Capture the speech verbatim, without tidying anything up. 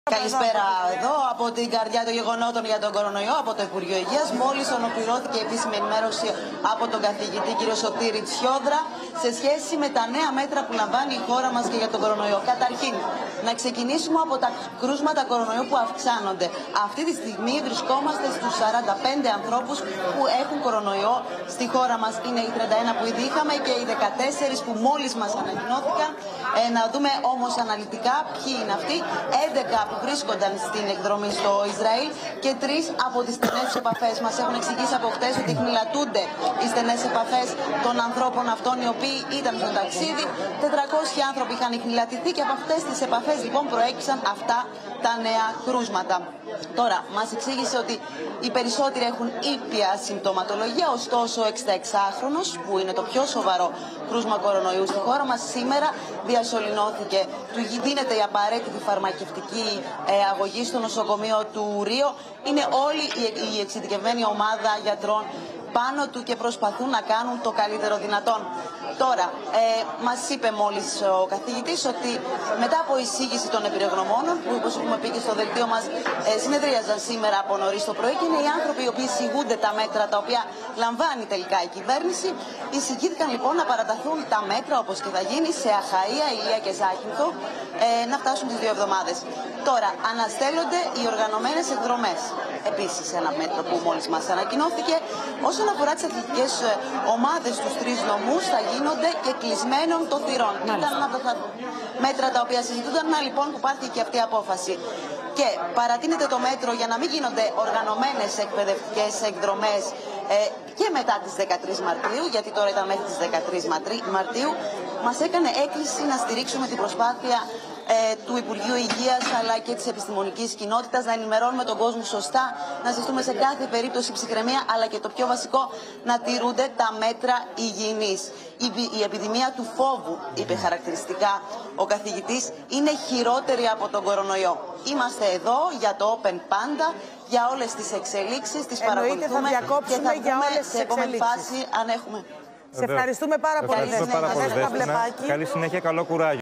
Καλησπέρα εδώ από την καρδιά των γεγονότων για τον κορονοϊό, από το Υπουργείο Υγείας. Μόλις ολοκληρώθηκε η επίσημη ενημέρωση από τον καθηγητή κ. Σωτήρη Τσιόδρα σε σχέση με τα νέα μέτρα που λαμβάνει η χώρα μας και για τον κορονοϊό. Καταρχήν, να ξεκινήσουμε από τα κρούσματα κορονοϊού που αυξάνονται. Αυτή τη στιγμή βρισκόμαστε στους σαράντα πέντε ανθρώπους που έχουν κορονοϊό στη χώρα μας. Είναι οι τριάντα ένα που ήδη είχαμε και οι δεκατέσσερις που μόλις μας ανακοινώθηκαν. Ε, να δούμε όμως αναλυτικά ποιοι είναι αυτοί. έντεκα που βρίσκονταν στην εκδρομή στο Ισραήλ και τρεις από τις στενές επαφές. Μας έχουν εξηγήσει από χτες ότι χνηλατούνται οι στενές επαφές των ανθρώπων αυτών οι οποίοι ήταν στο ταξίδι. τετρακόσιοι άνθρωποι είχαν χνηλατηθεί και από αυτές τις επαφές λοιπόν προέκυψαν αυτά τα νέα κρούσματα. Τώρα, μας εξήγησε ότι οι περισσότεροι έχουν ήπια συμπτωματολογία, ωστόσο ο εξηνταεξάχρονος, που είναι το πιο σοβαρό κρούσμα κορονοϊού στη χώρα μας, σήμερα διασωληνώθηκε. Του δίνεται η απαραίτητη φαρμακευτική ε, αγωγή στο νοσοκομείο του Ρίο. Είναι όλη η, η εξειδικευμένη ομάδα γιατρών πάνω του και προσπαθούν να κάνουν το καλύτερο δυνατόν. Τώρα, ε, μας είπε μόλις ο καθηγητής ότι μετά από εισήγηση των εμπειρογνωμόνων, που όπως έχουμε πει και στο δελτίο μας, ε, συνεδρίαζαν σήμερα από νωρίς το πρωί και είναι οι άνθρωποι οι οποίοι εισηγούνται τα μέτρα τα οποία λαμβάνει τελικά η κυβέρνηση. Εισηγήθηκαν λοιπόν να παραταθούν τα μέτρα όπως και θα γίνει σε Αχαΐα, Ηλία και Ζάκυνθο, ε, να φτάσουν τις δύο εβδομάδες. Τώρα, αναστέλλονται οι οργανωμένες εκδρομές. Επίσης, ένα μέτρο που μόλις μας ανακοινώθηκε. Όσον αφορά τις αθλητικές ομάδες στους τρεις νομούς, θα γίνονται και κλεισμένων των θυρών. Ήταν ένα από τα μέτρα τα οποία συζητούνταν. Να λοιπόν που πάρθηκε και αυτή η απόφαση. Και παρατείνεται το μέτρο για να μην γίνονται οργανωμένες εκπαιδευτικές εκδρομές ε, και μετά τις δεκατρείς Μαρτίου, γιατί τώρα ήταν μέχρι τις δεκατρείς Μαρτίου. Μας έκανε έκκληση να στηρίξουμε την προσπάθεια ε, του Υπουργείου Υγείας αλλά και της επιστημονικής κοινότητας, να ενημερώνουμε τον κόσμο σωστά, να ζητούμε σε κάθε περίπτωση ψυχραιμία, αλλά και το πιο βασικό, να τηρούνται τα μέτρα υγιεινής. Η, η επιδημία του φόβου, είπε χαρακτηριστικά ο καθηγητής, είναι χειρότερη από τον κορονοϊό. Είμαστε εδώ για το Open Panda, για όλες τις εξελίξεις, τις παρακολουθούμε και θα για όλες σε επόμενη φάση αν έχουμε. Σε ευχαριστούμε πάρα πολύ. Ευχαριστούμε πάρα πολύ. Καλή συνέχεια, καλό κουράγιο.